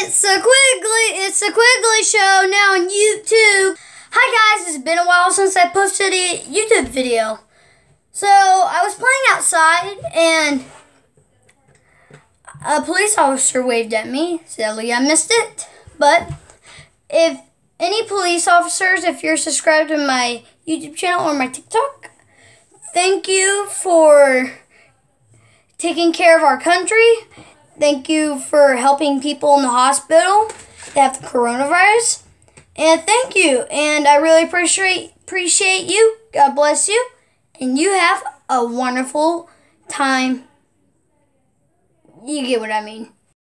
It's a Quigley Show now on YouTube. Hi guys, it's been a while since I posted a YouTube video. So I was playing outside and a police officer waved at me. Sadly, I missed it. But if any police officers, if you're subscribed to my YouTube channel or my TikTok, thank you for taking care of our country. Thank you for helping people in the hospital that have the coronavirus. And thank you. And I really appreciate you. God bless you. And you have a wonderful time. You get what I mean.